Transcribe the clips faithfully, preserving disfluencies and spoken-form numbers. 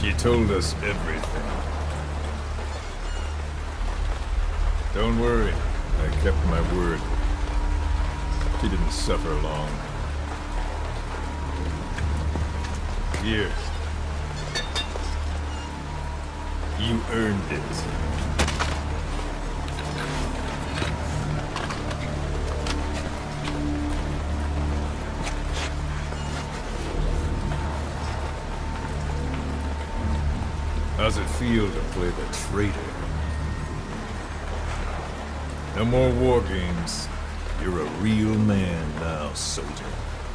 She told us everything. Don't worry, I kept my word. She didn't suffer long. Here. You earned it. How's it feel to play the traitor? No more war games. You're a real man now, soldier.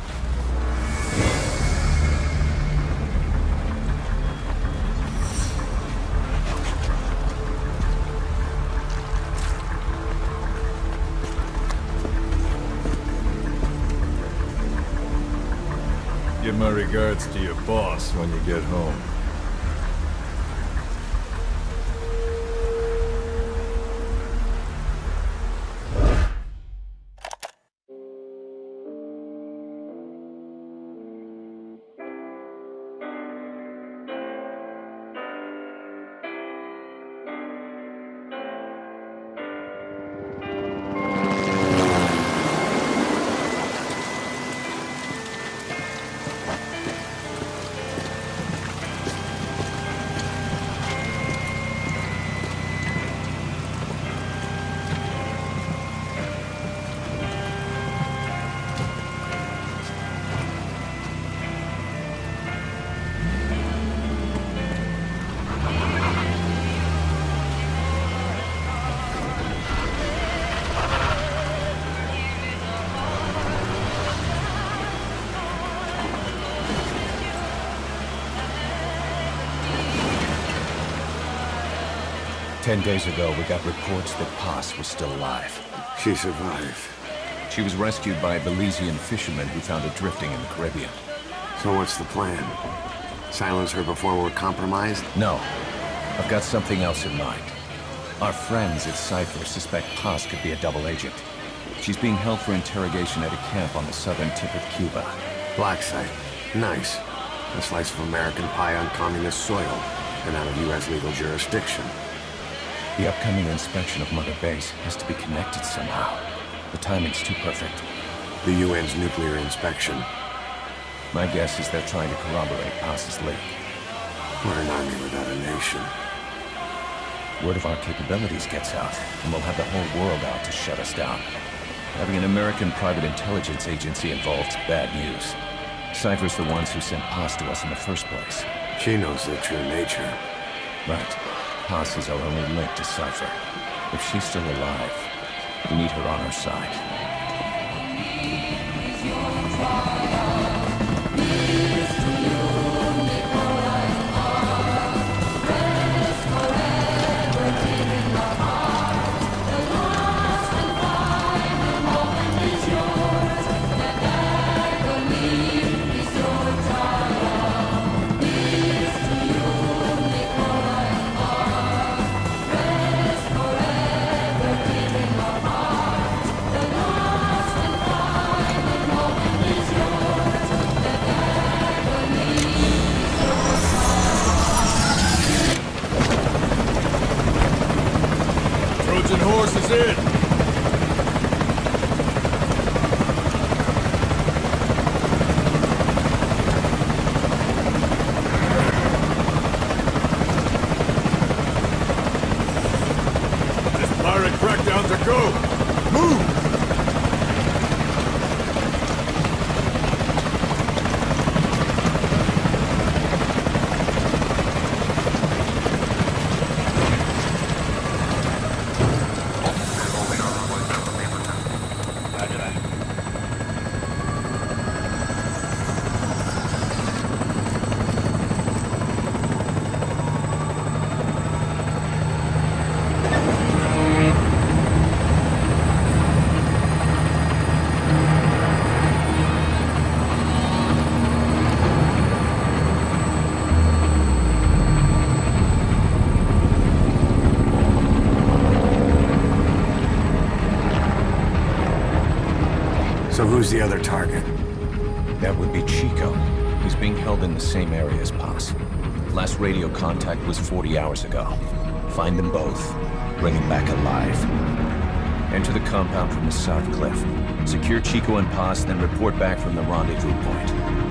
Give my regards to your boss when you get home. Ten days ago, we got reports that Paz was still alive. She survived. She was rescued by a Belizean fisherman who found her drifting in the Caribbean. So what's the plan? Silence her before we're compromised? No. I've got something else in mind. Our friends at Cypher suspect Paz could be a double agent. She's being held for interrogation at a camp on the southern tip of Cuba. Black site. Nice. A slice of American pie on communist soil, and out of U S legal jurisdiction. The upcoming inspection of Mother Base has to be connected somehow. The timing's too perfect. The U N's nuclear inspection. My guess is they're trying to corroborate Paz's leak. We're an army without a nation. Word of our capabilities gets out, and we'll have the whole world out to shut us down. Having an American private intelligence agency involved's bad news. Cypher's the ones who sent Paz to us in the first place. She knows their true nature. Right. Paz is our only link to Cypher. If she's still alive, we need her on our side. Horse is in! This pirate crackdown's a go! Move! So who's the other target? That would be Chico. He's being held in the same area as Paz. Last radio contact was forty hours ago. Find them both. Bring him back alive. Enter the compound from the south cliff. Secure Chico and Paz, then report back from the rendezvous point.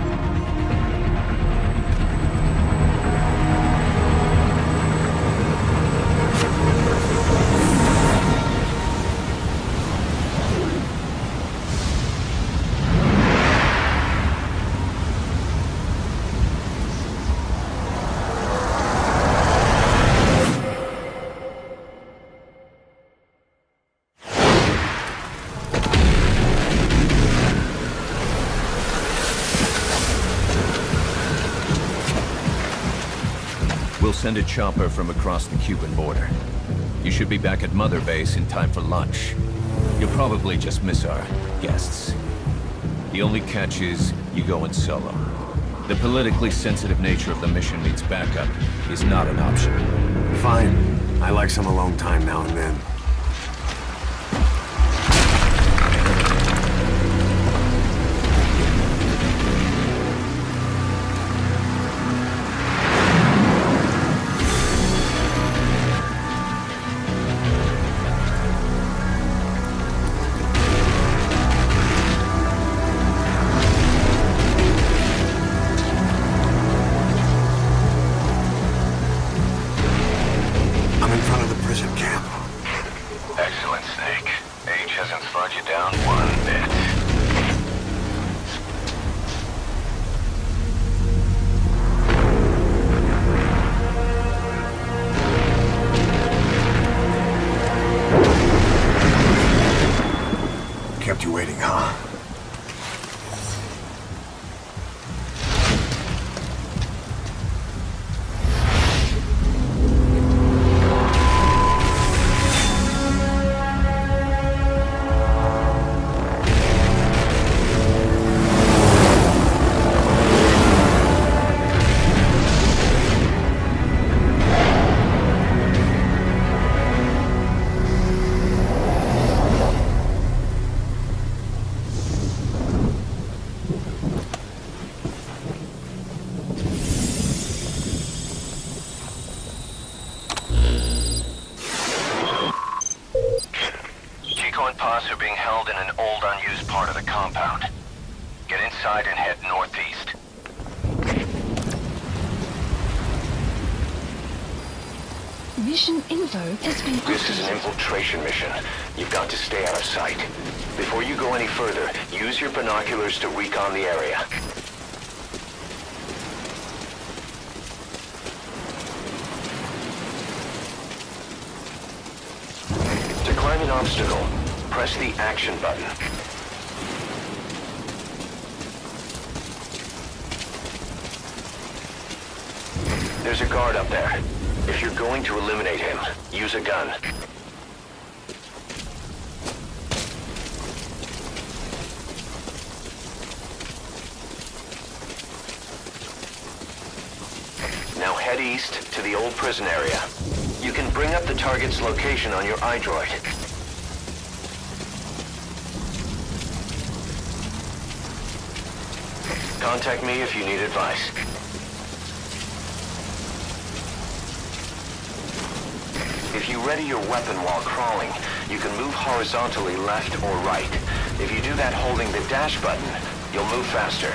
We'll send a chopper from across the Cuban border. You should be back at Mother Base in time for lunch. You'll probably just miss our guests. The only catch is, you go in solo. The politically sensitive nature of the mission means backup is not an option. Fine. I like some alone time now and then. Kept you waiting, huh? Are being held in an old, unused part of the compound. Get inside and head northeast. Mission info has been activated. This is an infiltration mission. You've got to stay out of sight. Before you go any further, use your binoculars to recon the area. To climb an obstacle, press the action button. There's a guard up there. If you're going to eliminate him, use a gun. Now head east to the old prison area. You can bring up the target's location on your iDroid. Contact me if you need advice. If you ready your weapon while crawling, you can move horizontally left or right. If you do that holding the dash button, you'll move faster.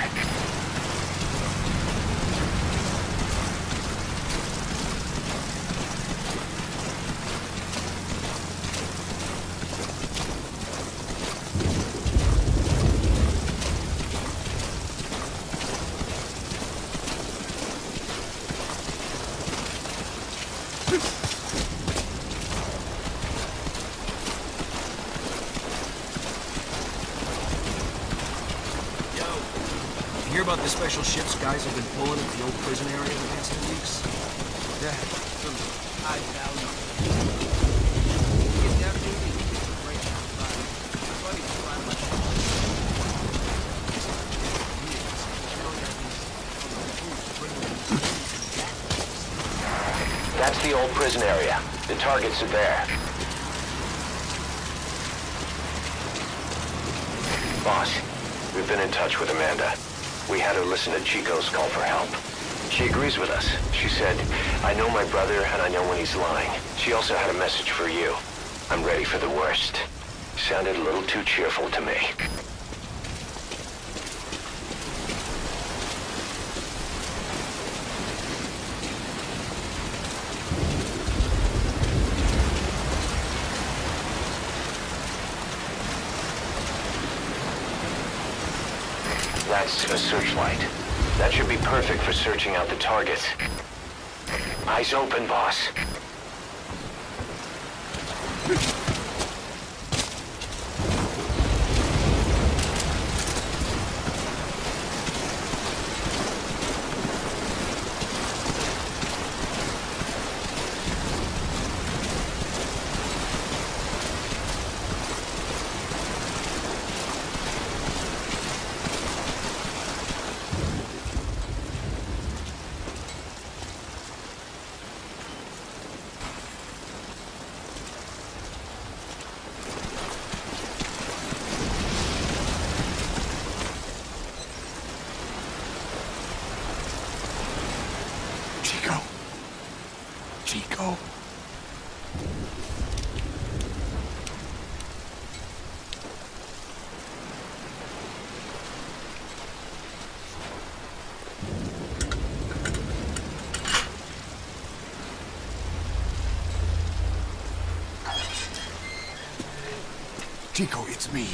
Hear about the special ships guys have been pulling at the old prison area the past two weeks? Yeah, some high value. Get down duty, break outside. My buddy's flying my That's the old prison area. The targets are there. Boss, we've been in touch with Amanda. We had her listen to Chico's call for help. She agrees with us. She said, I know my brother and I know when he's lying. She also had a message for you. I'm ready for the worst. Sounded a little too cheerful to me. That's a searchlight. That should be perfect for searching out the targets. Eyes open, boss. Chico. Chico, it's me.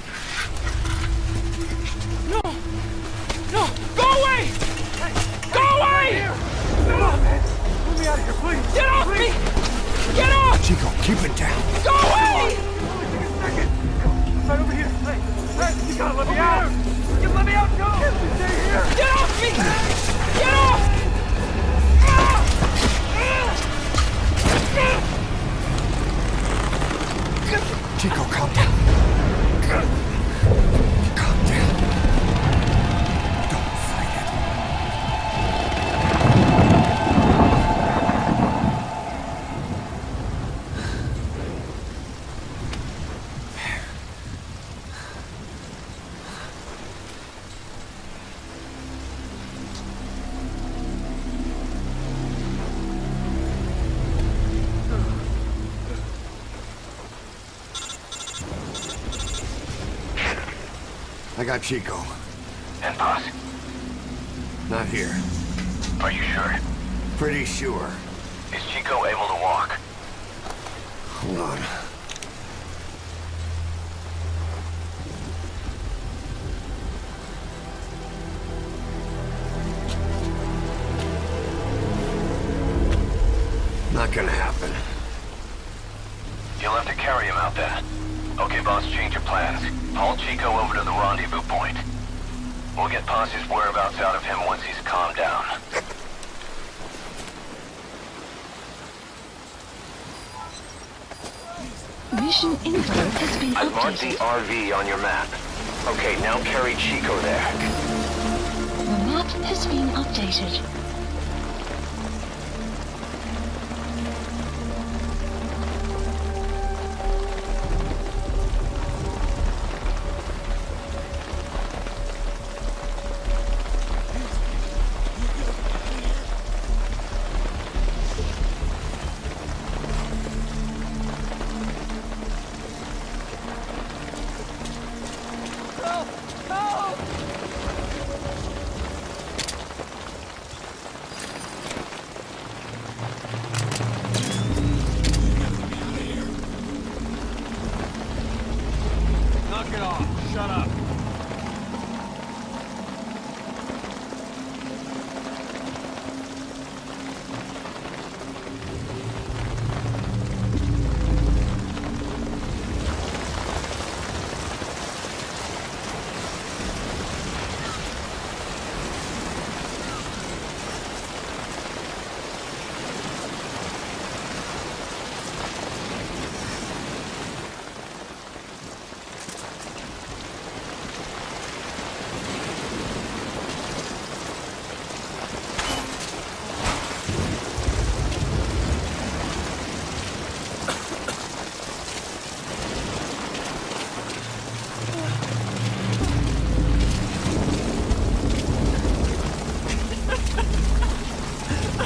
No! No! Go away! Go away! No, man. Let me out of here, please. Get off please. me! Get off! Chico, keep it down. Go away! Only take a second. Right over here. Hey, hey, you gotta let me out. You let me out, go. Stay here. Get off me! Get off! Chico, calm down. Calm down. Don't fight it. I got Chico. And boss? Not here. Are you sure? Pretty sure. Is Chico able to walk? Hold on. Not gonna happen. You'll have to carry him out then. Okay, boss, change your plans. Haul Chico over to the rendezvous point. We'll get Posse's whereabouts out of him once he's calmed down. Mission info has been I've marked the updated. R V on your map. Okay, now carry Chico there. The map has been updated.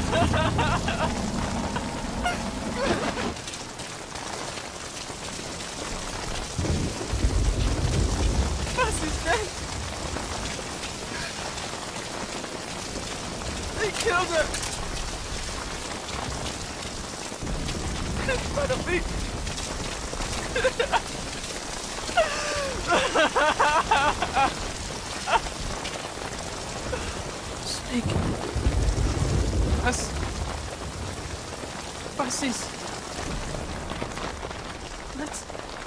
Busty's dead. They killed her. In front of me. Snake. Bus. Buses. Let's...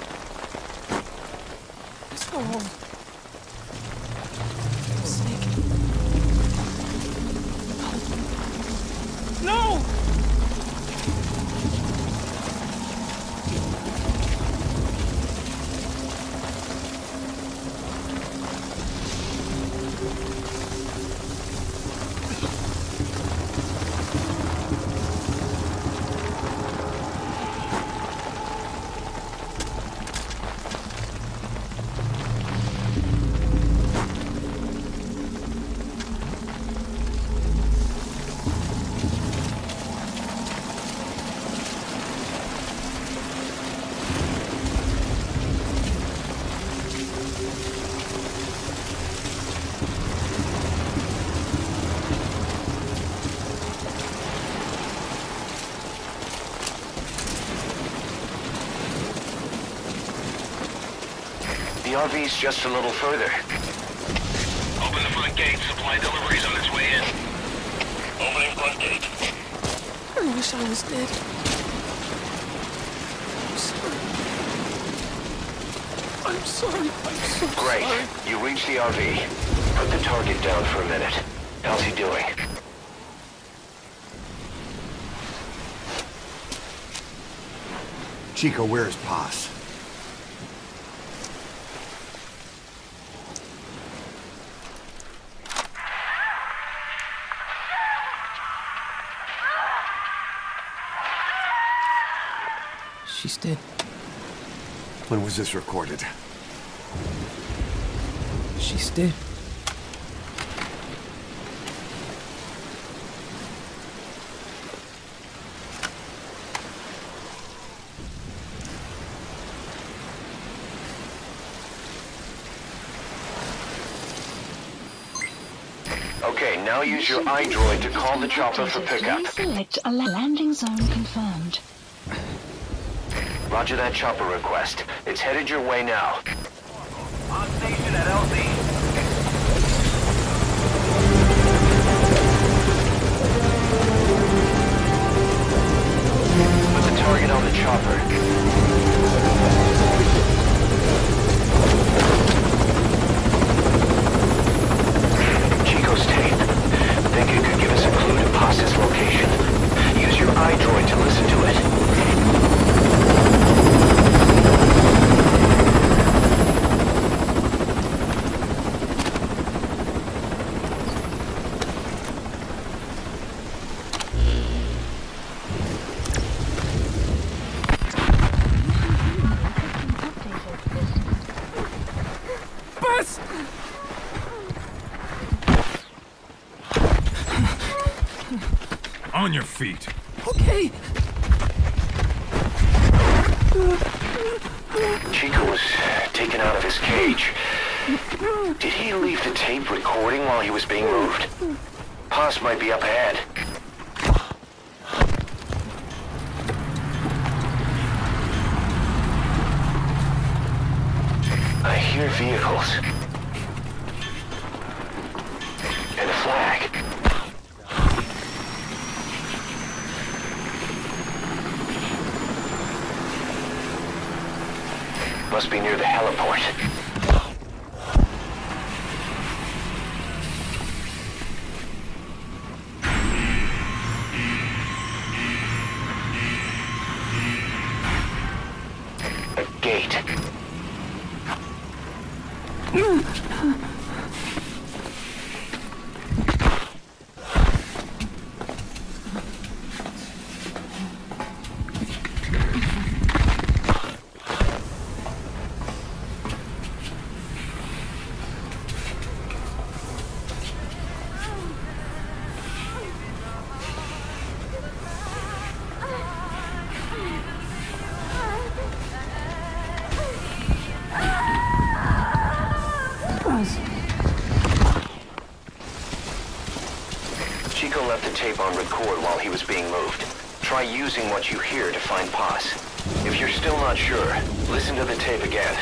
Let's go home. Snake. No! No! The R V's just a little further. Open the front gate. Supply delivery's on its way in. Opening front gate. I wish I was dead. I'm sorry. I'm sorry. I'm so Great. sorry. You reached the R V. Put the target down for a minute. How's he doing? Chico, where's Paz? She's dead. When was this recorded? She's dead. Okay, now use your iDroid to call the chopper for pickup. Please select a landing zone confirmed. Roger that chopper request. It's headed your way now. On station at L Z. Put the target on the chopper. Chico's tape. Think it could give us a clue to Paz's location. Use your iDroid to listen to it. Bus! On your feet. Okay. Chico was taken out of his cage. Did he leave the tape recording while he was being moved? Paz might be up ahead. I hear vehicles. And a flag. Must be near the heliport. A gate. tape on record while he was being moved. Try using what you hear to find Paz. If you're still not sure, listen to the tape again.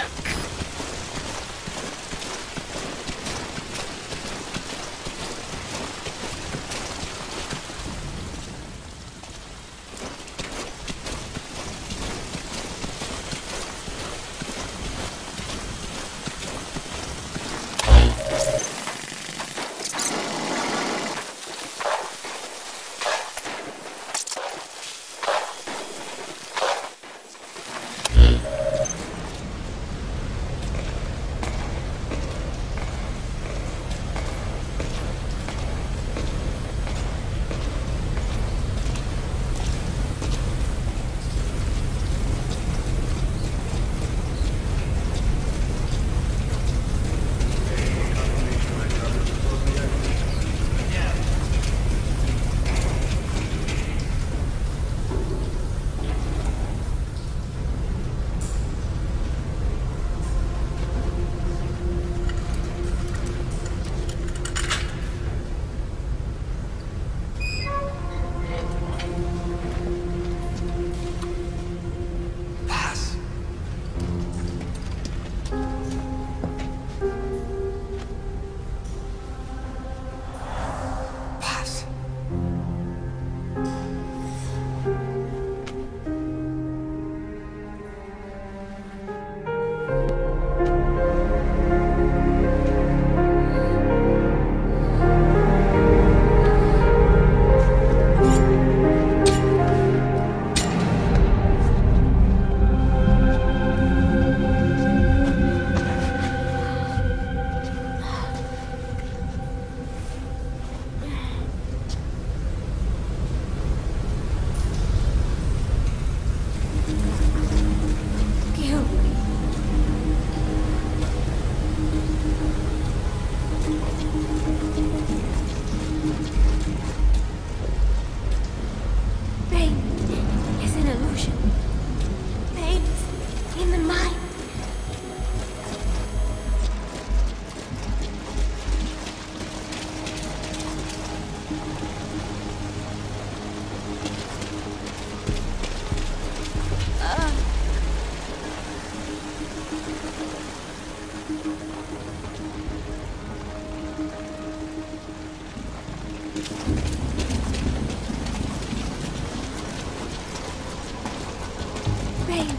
Pain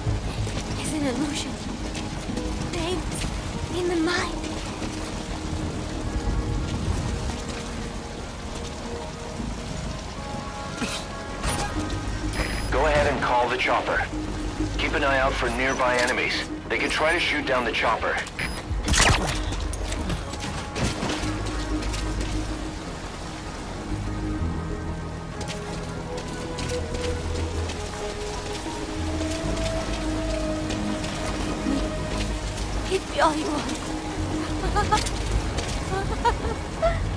is an illusion. Pain in the mind. Go ahead and call the chopper. Keep an eye out for nearby enemies. They could try to shoot down the chopper. Hit me all you want.